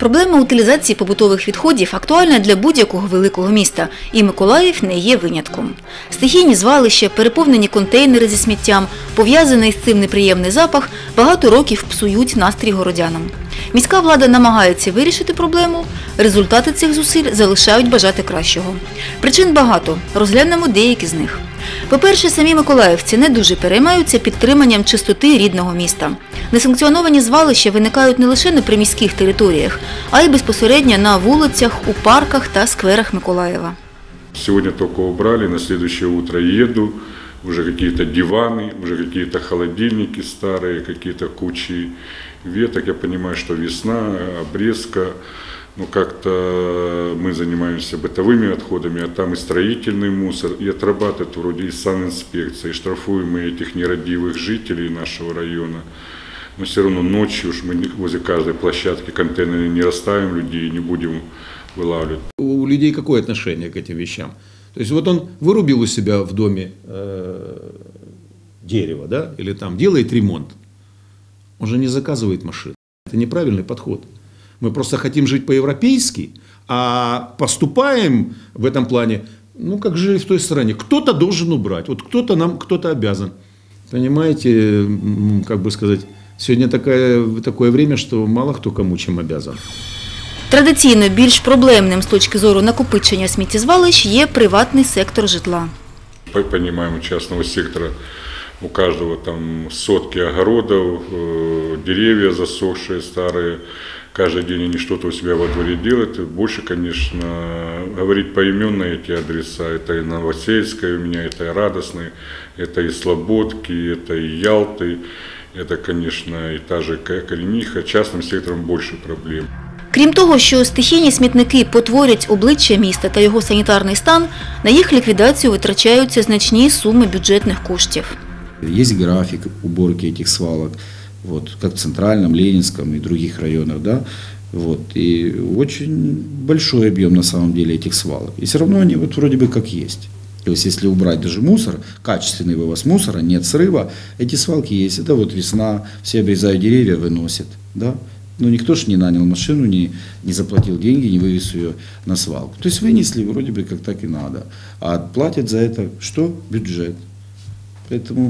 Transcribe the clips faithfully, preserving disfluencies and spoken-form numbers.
Проблема утилізації побутових відходів актуальна для будь-якого великого міста, і Миколаїв не є винятком. Стихійні звалища, переповнені контейнери зі сміттям, пов'язаний з цим неприємний запах багато років псують настрій городянам. Міська влада намагається вирішити проблему, результати цих зусиль залишають бажати кращого. Причин багато, розглянемо деякі з них. По-перше, самі миколаївці не дуже переймаються підтриманням чистоти рідного міста. Несанкціоновані звалища виникають не лише на приміських територіях, а й безпосередньо на вулицях, у парках та скверах Миколаєва. Сьогодні тільки убрали, на следующее утро еду, уже какие-то диваны, уже какие-то холодильники старые, какие-то кучи веток. Я понимаю, что весна, обрезка. Ну, как-то мы занимаемся бытовыми отходами, а там и строительный мусор, и отрабатывает вроде и санинспекция, и штрафуем мы этих нерадивых жителей нашего района. Но все равно ночью уж мы возле каждой площадки контейнеры не расставим людей, не будем вылавливать. У людей какое отношение к этим вещам? То есть вот он вырубил у себя в доме э, дерево, да, или там делает ремонт. Он же не заказывает машину. Это неправильный подход. Мы просто хотим жить по-европейски, а поступаем в этом плане, ну, как жили в той стране. Кто-то должен убрать, вот кто-то нам, кто-то обязан. Понимаете, как бы сказать, сегодня такое, такое время, что мало кто кому чем обязан. Традиційно більш проблемним з точки зору накопичення сміттєзвалищ є приватний сектор житла. Понимаем, у частного сектора у каждого там сотки огородов, деревья засохшие, старые. Каждый день они что-то у себя во дворе делают. Больше, конечно, говорить поименно эти адреса. Это и Новосельская у меня, это и Радостный, это и Слободки, это и Ялты. Это, конечно, и та же Корениха. Частным сектором больше проблем. Крім того, що стихійні смітники потворять обличчя міста та його санітарний стан, на їх ліквідацію витрачаються значні суми бюджетних коштів. Є графік уборки цих свалок. Вот, как в Центральном, Ленинском и других районах, да, вот, и очень большой объем на самом деле этих свалок. И все равно они вот вроде бы как есть. То есть если убрать даже мусор, качественный вывоз мусора, нет срыва, эти свалки есть. Это вот весна, все обрезают деревья, выносят, да. Но никто же не нанял машину, не, не заплатил деньги, не вывез ее на свалку. То есть вынесли вроде бы как так и надо. А платят за это что? Бюджет. Поэтому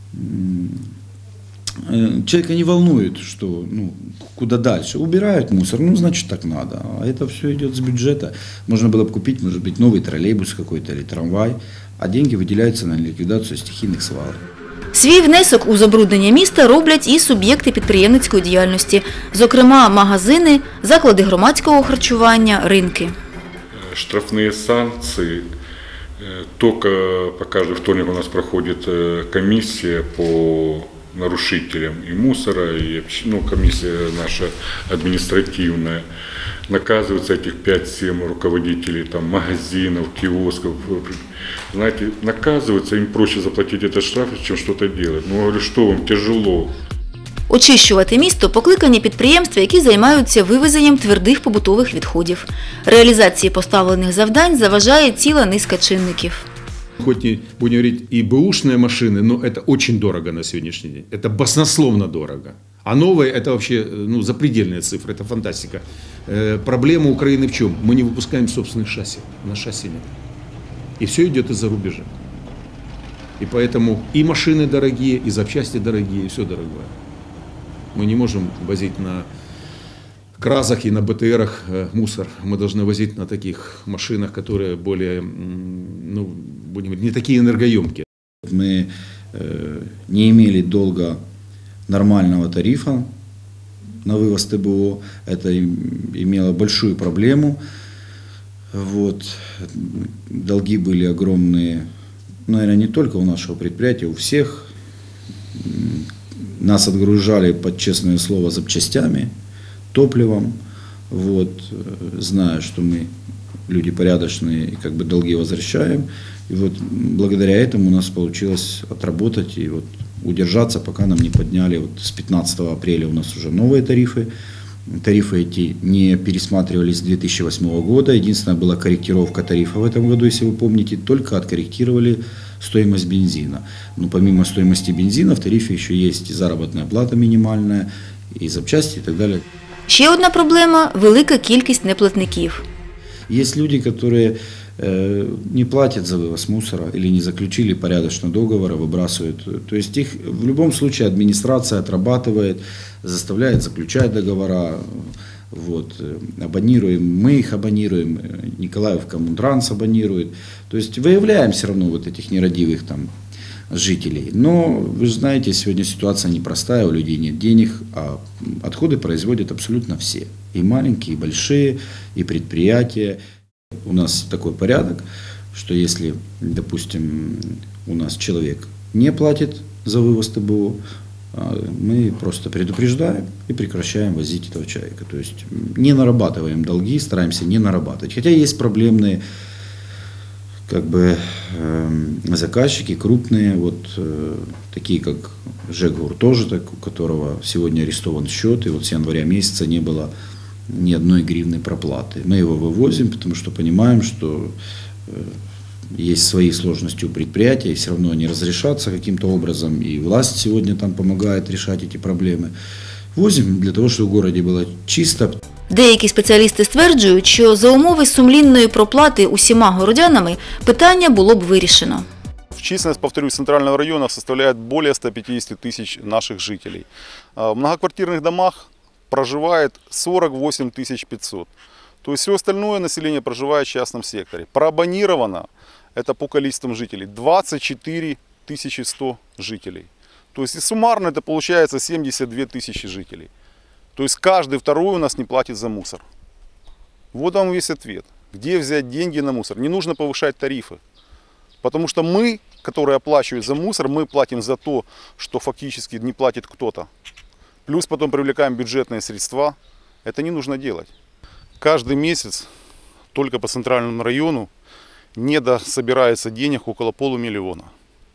человека не волнует, что, ну, куда дальше. Убирают мусор, ну, значит, так надо. А это все идет с бюджета. Можно было бы купить, может быть, новый троллейбус какой-то или трамвай, а деньги выделяются на ликвидацию стихийных свалок. Свій внесок у забруднення міста роблять і суб'єкти підприємницької діяльності, зокрема магазини, заклади громадського харчування, ринки. Штрафні санкції. Только по каждый вторник у нас проходит комиссия по нарушителям и мусора, и ну, комиссия наша административная. Наказываются этих пять-семь руководителей там, магазинов, киосков. Знаете, наказываются, им проще заплатить этот штраф, чем что-то делать. Ну, говорю, что вам тяжело. Очищувати місто покликані підприємства, які займаються вивезенням твердих побутових відходів. Реалізації поставлених завдань заважає ціла низка чинників. Хоть не будем говорить и бэушные машины, но это очень дорого на сегодняшний день. Это баснословно дорого. А новые это вообще, ну, запредельные цифры, это фантастика. Э, проблема Украины в чем? Мы не выпускаем собственных шасси. На шасси нет. И все идет из-за рубежа. И поэтому и машины дорогие, и запчасти дорогие, и все дорогое. Мы не можем возить на КРАЗах и на БТРах мусор. Мы должны возить на таких машинах, которые более, ну, будем говорить, не такие энергоемкие. Мы э, не имели долго нормального тарифа на вывоз ТБО. Это имело большую проблему. Вот. Долги были огромные, наверное, не только у нашего предприятия, у всех. Нас отгружали, под честное слово, запчастями, топливом. Вот. Зная, что мы люди порядочные и как бы долги возвращаем. И вот благодаря этому у нас получилось отработать и вот удержаться, пока нам не подняли. Вот с пятнадцатого апреля у нас уже новые тарифы. Тарифы эти не пересматривались с две тысячи восьмого года. Единственная была корректировка тарифа в этом году, если вы помните, только откорректировали стоимость бензина. Но помимо стоимости бензина в тарифе еще есть и заработная плата минимальная, и запчасти и так далее. Ще одна проблема – велика кількість неплатників. Есть люди, которые э, не платят за вывоз мусора или не заключили порядочно договора, выбрасывают. То есть их в любом случае администрация отрабатывает, заставляет заключать договора. Вот, абонируем, мы их абонируем, Николаев Коммунтранс абонирует. То есть выявляем все равно вот этих нерадивых там жителей. Но вы же знаете, сегодня ситуация непростая, у людей нет денег, а отходы производят абсолютно все. И маленькие, и большие, и предприятия. У нас такой порядок, что если, допустим, у нас человек не платит за вывоз ТБО, мы просто предупреждаем и прекращаем возить этого человека. То есть не нарабатываем долги, стараемся не нарабатывать. Хотя есть проблемные как бы, э, заказчики, крупные, вот, э, такие как ЖЭК тоже, так, у которого сегодня арестован счет, и вот с января месяца не было ни одной гривны проплаты. Мы его вывозим, потому что понимаем, что э, есть свои сложности у предприятия, и все равно они разрешатся каким-то образом, и власть сегодня там помогает решать эти проблемы. Возим для того, чтобы в городе было чисто. Деякі спеціалісти стверджують, що за умови сумлінної проплати усіма городянами питання було б вирішено. Численность, повторюсь, центрального района составляет более ста пятидесяти тысяч наших жителей. В многоквартирных домах проживает сорок восемь тысяч пятьсот. То есть все остальное население проживает в частном секторе. Проабонировано, это по количествам жителей, двадцать четыре тысячи сто жителей. То есть и суммарно это получается семьдесят две тысячи жителей. То есть каждый второй у нас не платит за мусор. Вот вам весь ответ. Где взять деньги на мусор? Не нужно повышать тарифы. Потому что мы, которые оплачивают за мусор, мы платим за то, что фактически не платит кто-то. Плюс потом привлекаем бюджетные средства. Это не нужно делать. Каждый месяц только по центральному району недособирается денег около полумиллиона.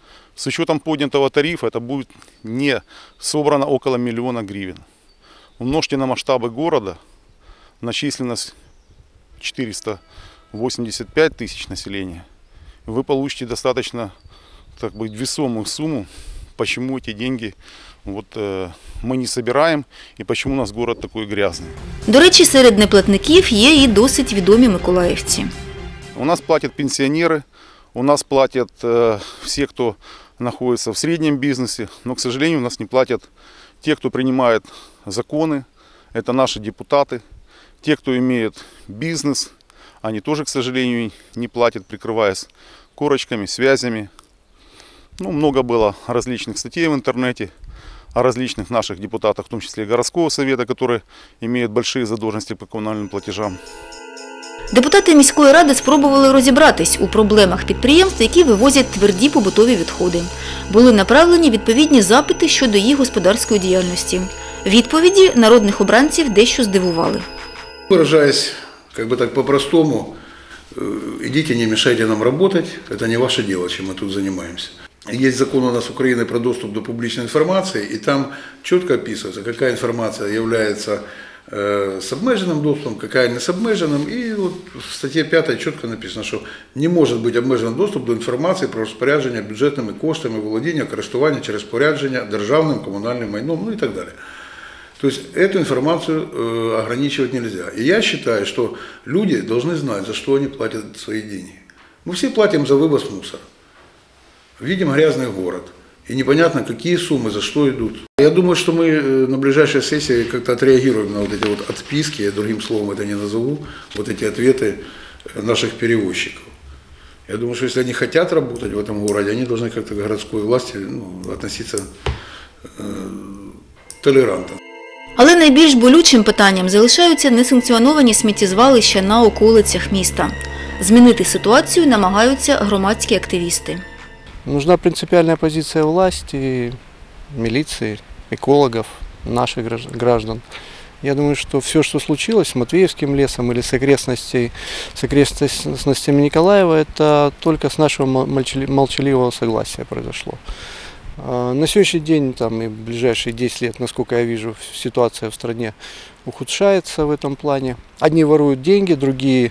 С учетом поднятого тарифа это будет не собрано около миллиона гривен. Умножьте на масштабы города, на численность четыреста восемьдесят пять тысяч населения, вы получите достаточно, так бы, весомую сумму, почему эти деньги вот, э, мы не собираем и почему у нас город такой грязный. До речі, серед неплатників є і досить відомі миколаївці. У нас платят пенсионеры, у нас платят э, все, кто находится в среднем бизнесе, но, к сожалению, у нас не платят те, кто принимает законы, это наши депутаты, те, кто имеет бизнес, они тоже, к сожалению, не платят, прикрываясь корочками, связями. Ну, много было различных статей в интернете о различных наших депутатах, в том числе и городского совета, которые имеют большие задолженности по коммунальным платежам. Депутати міської ради спробували розібратись у проблемах підприємств, які вивозять тверді побутові відходи. Були направлені відповідні запити щодо їх господарської діяльності. Відповіді народних обранців дещо здивували. Выражаясь как бы так по-простому, идите, не мешайте нам работать, это не ваше дело, чем мы тут занимаемся. Есть закон у нас Украины про доступ до публичной информации, и там четко описывается, какая информация является э, с обмеженным доступом, какая не с обмеженным. И вот в статье пятой четко написано, что не может быть обмежен доступ до информации про розпорядження бюджетними коштами, володіння, користування через розпорядження державним, коммунальным майном, ну и так далее. То есть эту информацию э, ограничивать нельзя. И я считаю, что люди должны знать, за что они платят свои деньги. Мы все платим за вывоз мусора. Видим грязный город. И непонятно, какие суммы, за что идут. Я думаю, что мы на ближайшей сессии как-то отреагируем на вот эти вот отписки, я другим словом это не назову, вот эти ответы наших перевозчиков. Я думаю, что если они хотят работать в этом городе, они должны как-то к городской власти, ну, относиться э, толерантно. Але найбільш болючим питанням залишаються несанкціоновані сміттєзвалища на околицях міста. Змінити ситуацію намагаються громадські активісти. Нужна принципиальная позиция власти, милиции, экологов, наших граждан. Я думаю, что все, что случилось с Матвеевским лесом или с окрестностями, с окрестностями Николаева, это только с нашего молчаливого согласия произошло. На сегодняшний день там, и в ближайшие десять лет, насколько я вижу, ситуация в стране ухудшается в этом плане. Одни воруют деньги, другие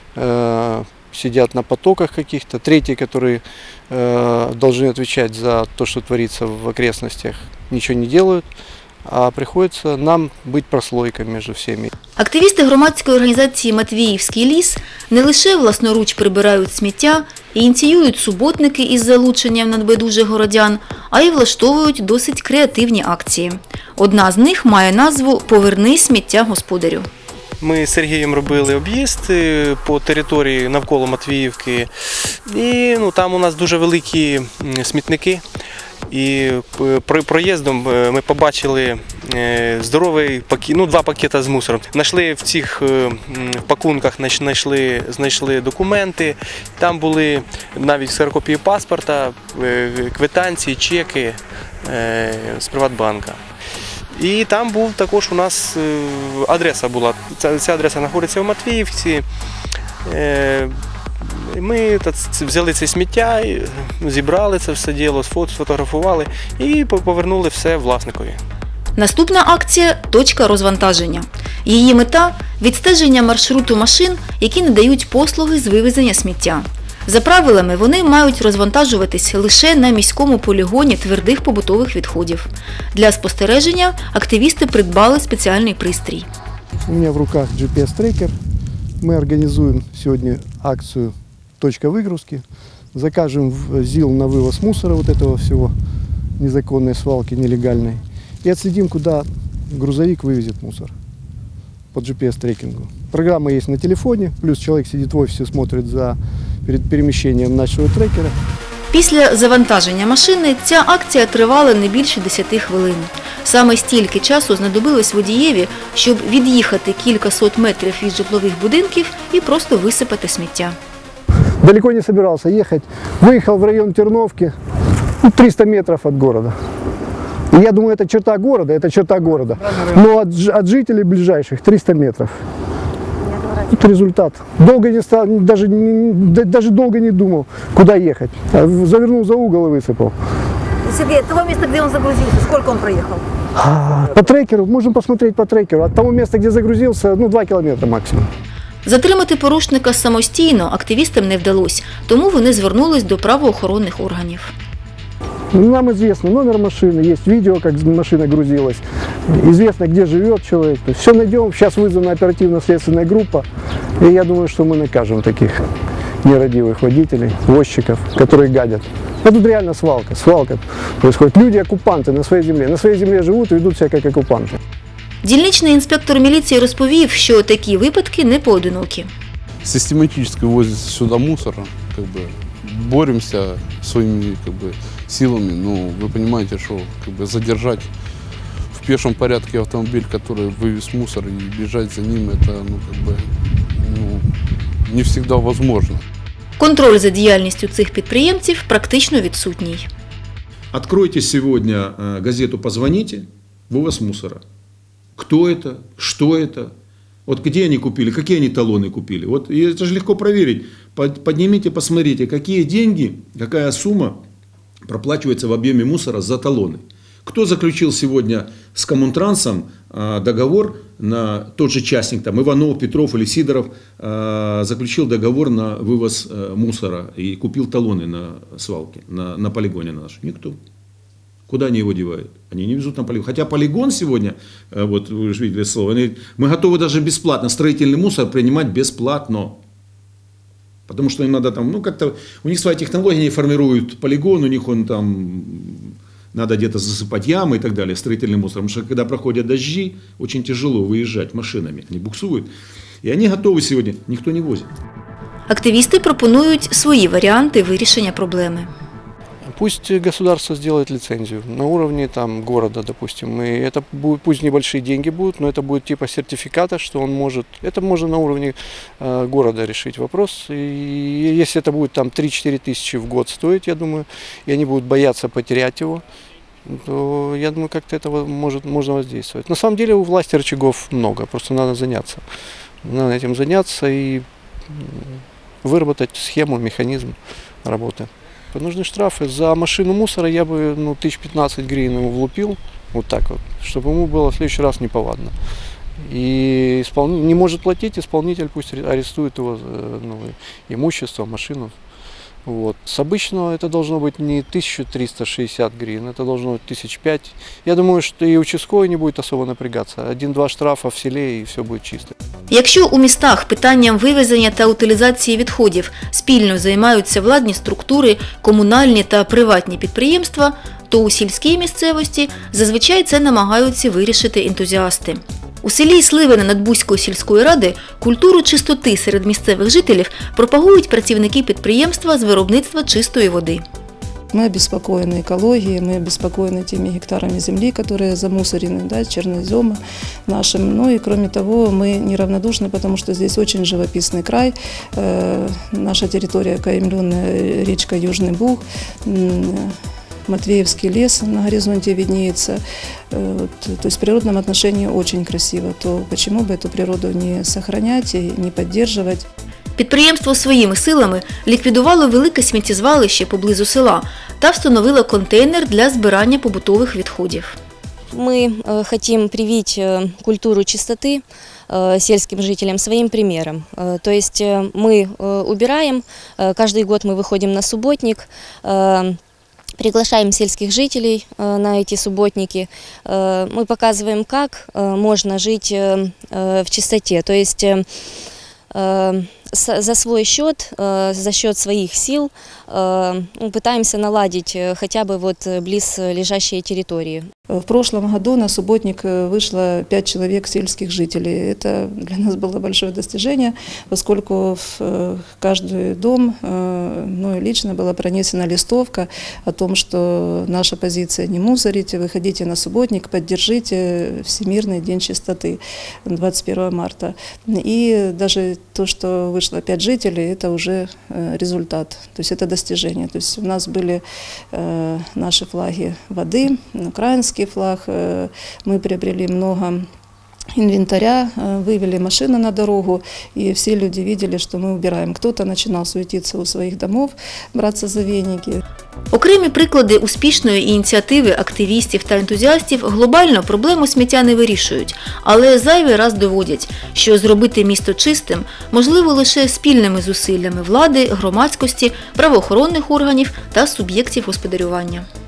э, сидят на потоках каких-то, третьи, которые э, должны отвечать за то, что творится в окрестностях, ничего не делают. а приходится нам быть прослойкой между всеми. Активісти громадської організації «Матвіївський ліс» не лише власноруч прибирають сміття і ініціюють суботники із залученням небайдужих городян, а й влаштовують досить креативні акції. Одна з них має назву «Поверни сміття господарю». Ми з Сергієм робили об'їзд по території навколо Матвіївки, і ну, там у нас дуже великі смітники. І проїздом ми побачили здоровий пакет, ну, два пакети з мусором. Знайшли в цих пакунках знайшли, знайшли документи. Там були навіть ксерокопії паспорта, квитанції, чеки з Приватбанка. І там був також у нас адреса була. Ця, ця адреса знаходиться в Матвіївці. Ми взяли це сміття, зібрали це все діло, сфотографували і повернули все власникові. Наступна акція – точка розвантаження. Її мета – відстеження маршруту машин, які надають послуги з вивезення сміття. За правилами, вони мають розвантажуватись лише на міському полігоні твердих побутових відходів. Для спостереження активісти придбали спеціальний пристрій. У меня в руках джі пі ес-трекер. Мы организуем сегодня акцию «Точка выгрузки». Закажем в ЗИЛ на вывоз мусора, вот этого всего, незаконной свалки, нелегальной. И отследим, куда грузовик вывезет мусор по джи пи эс-трекингу. Программа есть на телефоне, плюс человек сидит в офисе, смотрит за перед перемещением нашего трекера. Після завантаження машини ця акція тривала не більше десяти хвилин. Саме стільки часу знадобилось водієві, щоб від'їхати кілька сот метрів від житлових будинків і просто висипати сміття. Далеко не собирался ехать. Выехал в район Терновки, ну, триста метров от города. И я думаю, это черта города, это черта города. Но от, от жителей ближайших триста метров. Вот результат. Долго не стал, даже, даже долго не думал, куда ехать. Завернул за угол и высыпал. Сергей, от того места, где он загрузился, сколько он проехал? По трекеру, можем посмотреть по трекеру. От того места, где загрузился, ну, два километра максимум. Затримати порушника самостійно активістам не вдалося, тому вони звернулись до правоохоронних органів. Нам известно номер машины, есть видео, как машина грузилась, известно, где живет человек. То есть все найдем, сейчас вызвана оперативно-следственная группа, и я думаю, что мы накажем таких нерадивых водителей, возчиков, которые гадят. А тут реально свалка, свалка происходит. Люди-оккупанты на своей земле, на своей земле живут и ведут себя как оккупанты. Дільничний інспектор міліції розповів, що такі випадки не поодинокі. Систематически возится сюда мусор, как бы боремся своими как бы силами, но вы понимаете, что как бы задержать в пешем порядке автомобиль, который вывез мусор, и бежать за ним, это ну, как бы, ну, не всегда возможно. Контроль за діяльністю цих підприємців практично відсутній. Откройте сегодня газету «Позвоните», вывоз мусора. Кто это, что это, вот где они купили, какие они талоны купили. Вот и это же легко проверить. Поднимите, посмотрите, какие деньги, какая сумма проплачивается в объеме мусора за талоны. Кто заключил сегодня с Коммунтрансом договор на тот же частник, там Иванов, Петров или Сидоров, заключил договор на вывоз мусора и купил талоны на свалке, на, на полигоне наш? Никто. Куда они его девают? Они не везут на полигон. Хотя полигон сегодня, вот вы же видели слово, они, мы готовы даже бесплатно строительный мусор принимать бесплатно. Потому что им надо там, ну как-то, у них своя технология, они формируют полигон, у них он там, надо где-то засыпать ямы и так далее, строительный мусор. Потому что когда проходят дожди, очень тяжело выезжать машинами, они буксуют. И они готовы сегодня, никто не возит. Активісти пропонують свої варіанти вирішення проблеми. Пусть государство сделает лицензию на уровне там, города, допустим. И это будет, пусть небольшие деньги будут, но это будет типа сертификата, что он может, это можно на уровне э, города решить вопрос. И если это будет там три-четыре тысячи в год стоить, я думаю, и они будут бояться потерять его, то я думаю, как-то этого может, можно воздействовать. На самом деле у власти рычагов много, просто надо заняться. Надо этим заняться и выработать схему, механизм работы. Нужны штрафы. За машину мусора я бы ну, тысяч пятнадцать гривен ему влупил, вот так вот, чтобы ему было в следующий раз неповадно. И исполни... не может платить, исполнитель пусть арестует его ну, имущество, машину, Вот. С обычного это должно быть не тысяча триста шестьдесят гривен, это должно быть тысяч пять. Я думаю, что и участковый не будет особо напрягаться. Один-два штрафа в селе и все будет чисто. Якщо у містах питанням вивезення та утилізації відходів спільно займаються владні структури, комунальні та приватні підприємства, то у сільській місцевості зазвичай це намагаються вирішити ентузіасти. У селі Сливине Надбузької сільської ради культуру чистоти серед місцевих жителів пропагують працівники підприємства з виробництва чистої води. Мы обеспокоены экологией, мы обеспокоены теми гектарами земли, которые замусорены, да, черноземом нашим. Ну и кроме того, мы неравнодушны, потому что здесь очень живописный край. Э, наша территория окаймленная, речка Южный Буг, Матвеевский лес на горизонте виднеется. Вот, то есть в природном отношении очень красиво. То почему бы эту природу не сохранять и не поддерживать? Підприємство своїми силами ліквідувало велике сміттєзвалище поблизу села та встановило контейнер для збирання побутових відходів. Мы хотим привить культуру чистоты сельским жителям своим примером. То есть мы убираем, каждый год мы выходим на субботник, приглашаем сельских жителей на эти субботники. Мы показываем, как можно жить в чистоте. То есть за свой счет, за счет своих сил пытаемся наладить хотя бы вот близлежащие территории. В прошлом году на субботник вышло пять человек сельских жителей. Это для нас было большое достижение, поскольку в каждый дом, ну и лично была пронесена листовка о том, что наша позиция не мусорить, выходите на субботник, поддержите Всемирный день чистоты двадцать первого марта. И даже то, что вышло пять жителей, это уже результат, то есть это достижение. То есть у нас были наши флаги воды, украинские, флаг, мы приобрели много инвентаря, вывели машины на дорогу, и все люди видели, что мы убираем. Кто-то начинал суетиться у своих домов, браться за веники. Окремі приклади успішної ініціативи активістів та ентузіастів глобально проблему сміття не вирішують, але зайвий раз доводять, що зробити місто чистим можливо лише спільними зусиллями влади, громадськості, правоохоронних органів та суб'єктів господарювання.